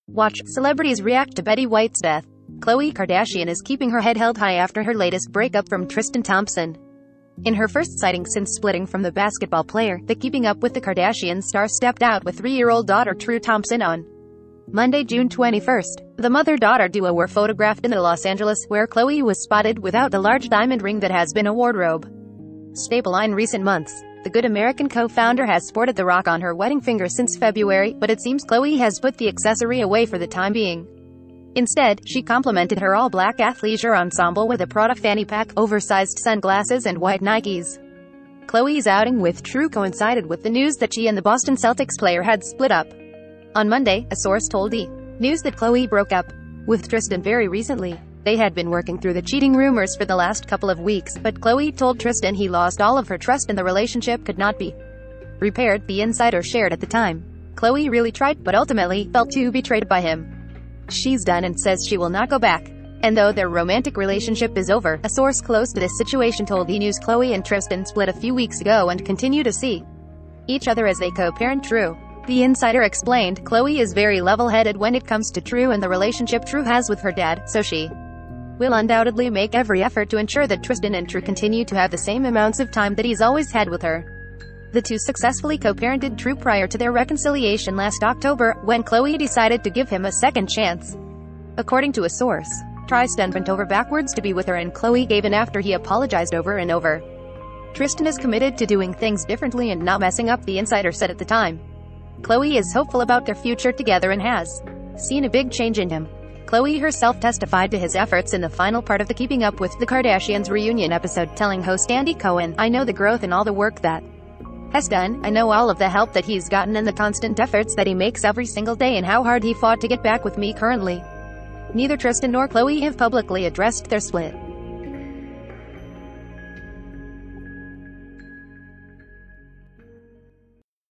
Watch. Celebrities react to Betty White's death. Khloe Kardashian is keeping her head held high after her latest breakup from Tristan Thompson. In her first sighting since splitting from the basketball player, the Keeping Up with the Kardashians star stepped out with 3-year-old daughter True Thompson on Monday, June 21st. The mother-daughter duo were photographed in Los Angeles, where Khloe was spotted without the large diamond ring that has been a wardrobe staple in recent months. The Good American co-founder has sported the rock on her wedding finger since February, but it seems Khloe has put the accessory away for the time being. Instead, she complemented her all-black athleisure ensemble with a Prada fanny pack, oversized sunglasses and white Nikes. Khloe's outing with True coincided with the news that she and the Boston Celtics player had split up. On Monday, a source told E! News that Khloe broke up with Tristan very recently. They had been working through the cheating rumors for the last couple of weeks, but Khloe told Tristan he lost all of her trust and the relationship could not be repaired, the insider shared at the time. Khloe really tried, but ultimately felt too betrayed by him. She's done and says she will not go back. And though their romantic relationship is over, a source close to this situation told E! News Khloe and Tristan split a few weeks ago and continue to see each other as they co-parent True. The insider explained, Khloe is very level-headed when it comes to True and the relationship True has with her dad, so she will undoubtedly make every effort to ensure that Tristan and True continue to have the same amounts of time that he's always had with her. The two successfully co-parented True prior to their reconciliation last October, when Khloe decided to give him a second chance. According to a source, Tristan bent over backwards to be with her and Khloe gave in after he apologized over and over. Tristan is committed to doing things differently and not messing up, the insider said at the time. Khloe is hopeful about their future together and has seen a big change in him. Khloe herself testified to his efforts in the final part of the Keeping Up with the Kardashians reunion episode, telling host Andy Cohen, I know the growth and all the work that has done, I know all of the help that he's gotten and the constant efforts that he makes every single day and how hard he fought to get back with me currently. Neither Tristan nor Khloe have publicly addressed their split.